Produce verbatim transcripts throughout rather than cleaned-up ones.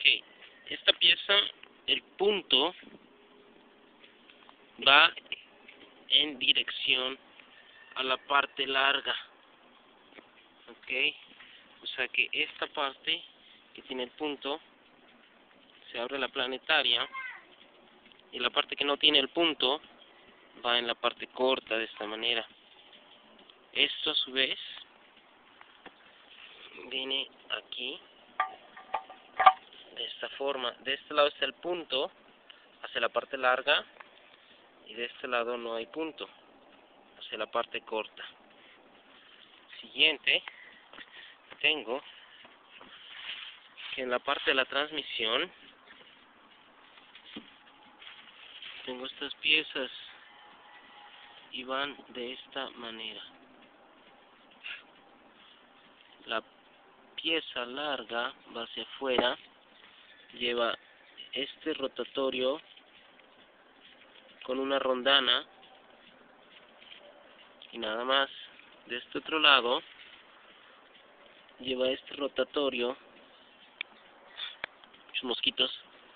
esta pieza, el punto va en dirección a la parte larga, ok, o sea que esta parte que tiene el punto se abre la planetaria y la parte que no tiene el punto va en la parte corta de esta manera. Esto a su vez viene aquí de esta forma. De este lado está el punto hacia la parte larga y de este lado no hay punto hacia la parte corta. Siguiente, tengo que en la parte de la transmisión tengo estas piezas y van de esta manera. La pieza larga va hacia afuera, lleva este rotatorio con una rondana y nada más. De este otro lado lleva este rotatorio, muchos mosquitos,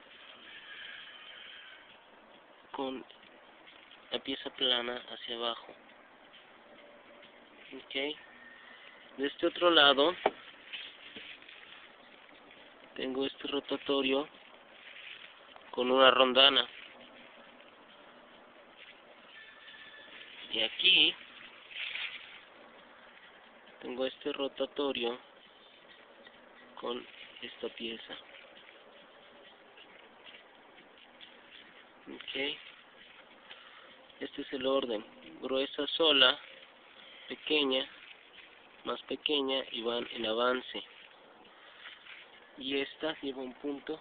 con la pieza plana hacia abajo. Ok, de este otro lado tengo este rotatorio con una rondana y aquí tengo este rotatorio con esta pieza. Ok, este es el orden: gruesa sola, pequeña, más pequeña y van en avance. Y esta lleva un punto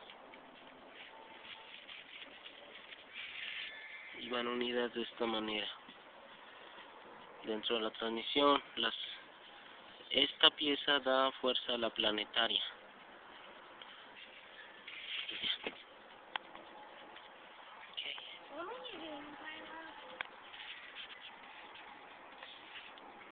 y van unidas de esta manera. Dentro de la transmisión, las esta pieza da fuerza a la planetaria. Okay.